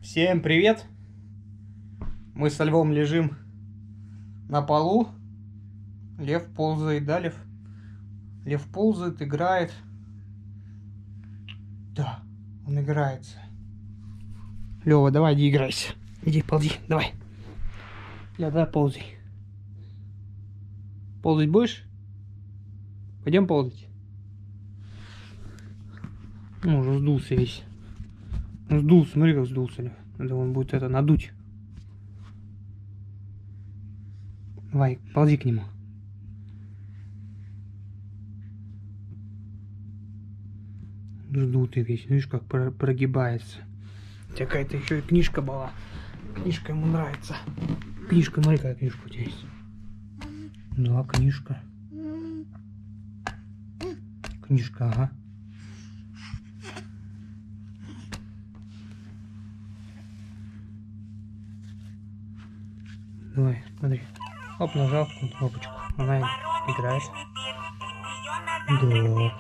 Всем привет! Мы со Львом лежим на полу. Лев ползает, да, Лев? Лев ползает, играет. Да, он играется. Лёва, давай, иди играйся. Иди, ползи, давай. Ля, давай, ползай. Ползать будешь? Пойдем ползать. Ну, уже сдулся весь. Он сдулся, смотри, как сдулся. Надо он будет это надуть. Давай, ползи к нему. Сдутый весь, видишь, как прогибается. У тебя какая-то еще и книжка была. Книжка ему нравится. Книжка, смотри, какая книжка у тебя есть. Да, книжка. Книжка, ага. Давай, смотри. Оп, нажал кнопочку. Она играет. Да.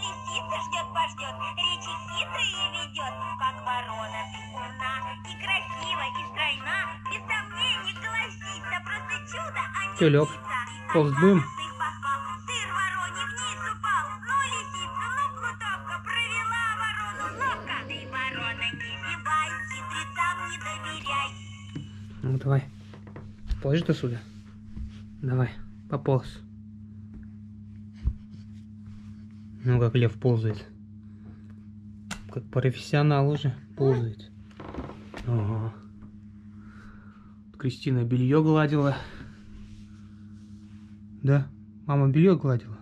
Все, Лёг, ползать будем? Ну давай, ползешь ты сюда. Давай, пополз. Ну как лев ползает. Как профессионал уже ползает. Ага. Кристина белье гладила. Да, мама белье гладила.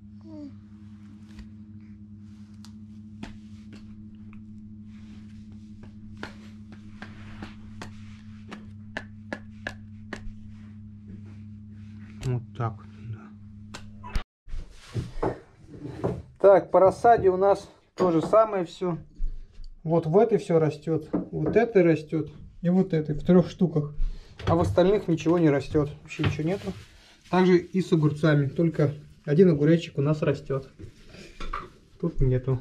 Вот так вот, да. Так, по рассаде у нас то же самое все. Вот в этой все растет, вот это растет и вот это в 3 штуках. А в остальных ничего не растет, вообще ничего нету. Также и с огурцами, только один огуречек у нас растет. Тут нету.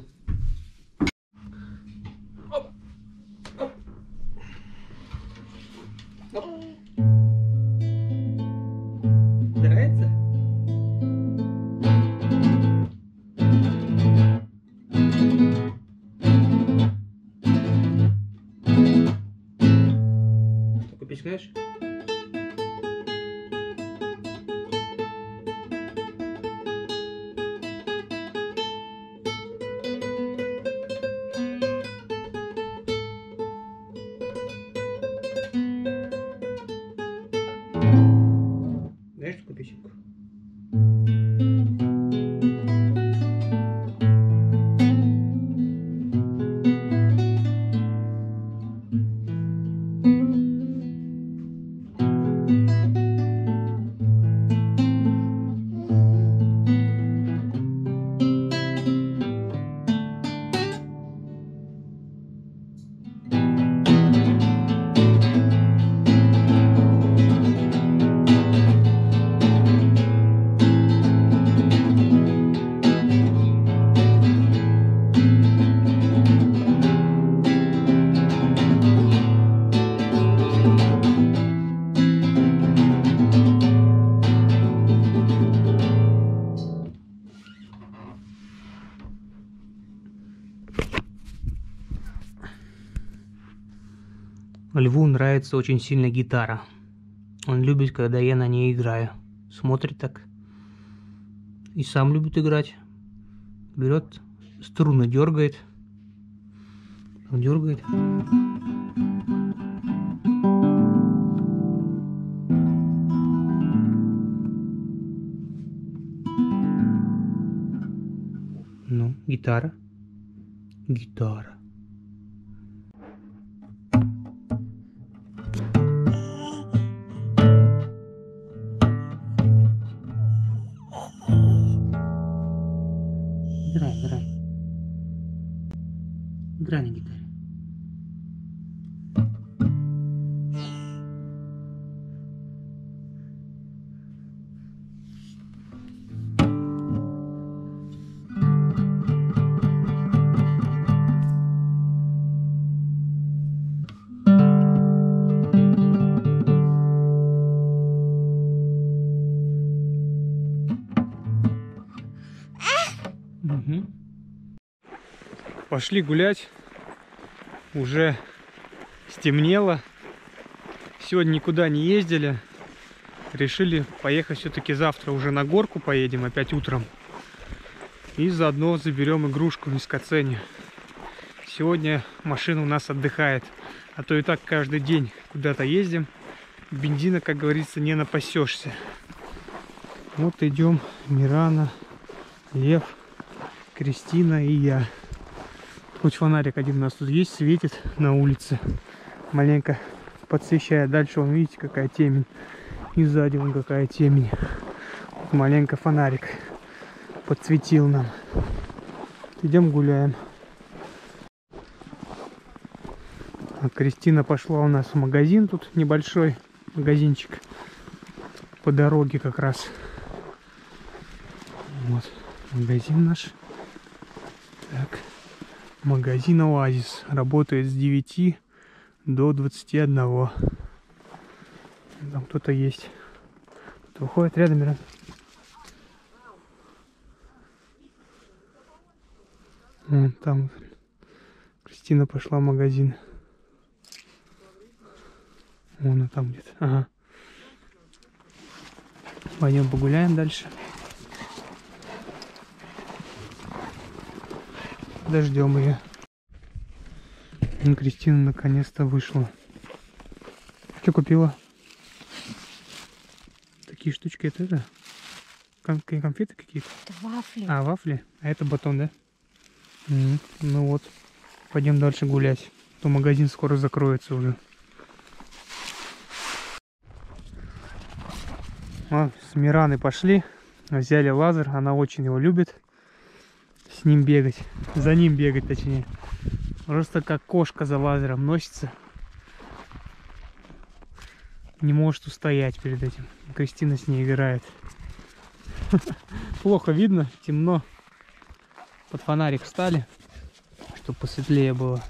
Нравится? Только пискаешь? Даешь такую песенку? Льву нравится очень сильно гитара. Он любит, когда я на ней играю. Смотрит так. И сам любит играть. Берет струны, дергает. Он дергает. Ну, гитара. Гитара. Играй, играй. Играй на гитаре. Угу. Пошли гулять. Уже стемнело. Сегодня никуда не ездили. Решили поехать все-таки завтра уже на горку поедем, опять утром. И заодно заберем игрушку в Мискоцене. Сегодня машина у нас отдыхает. А то и так каждый день куда-то ездим. Бензина, как говорится, не напасешься. Вот идем. Мирана, Лев, Кристина и я. Хоть фонарик один у нас тут есть, светит на улице. Маленько подсвещает. Дальше вон, видите, какая темень. И сзади вон какая темень. Вот маленько фонарик подсветил нам. Идем гуляем. А Кристина пошла у нас в магазин. Тут небольшой магазинчик. По дороге как раз. Вот магазин наш. Так. Магазин Оазис. Работает с 9 до 21. Там кто-то есть. Кто уходит рядом, Мирон. Вон там Кристина пошла в магазин. Вон она там где-то. Ага. Пойдем погуляем дальше. Подождем ее. Кристина наконец-то вышла. Что купила? Такие штучки, это конфеты какие-то? Это вафли. А, вафли? А это батон, да? Ну вот. Пойдем дальше гулять. То магазин скоро закроется уже. С Мираной пошли. Взяли лазер. Она очень его любит. С ним бегать. За ним бегать, точнее. Просто как кошка за лазером носится. Не может устоять перед этим. Кристина с ней играет. Плохо видно, темно. Под фонарик встали, чтобы посветлее было.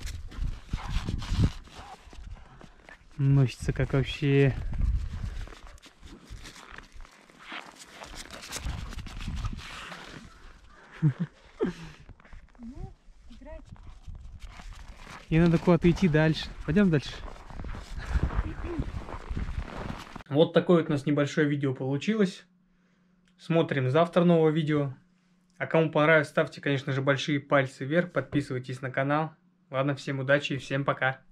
Носится как вообще. Ей надо куда-то идти дальше. Пойдем дальше. Вот такое вот у нас небольшое видео получилось. Смотрим завтра новое видео. А кому понравилось, ставьте, конечно же, большие пальцы вверх. Подписывайтесь на канал. Ладно, всем удачи и всем пока.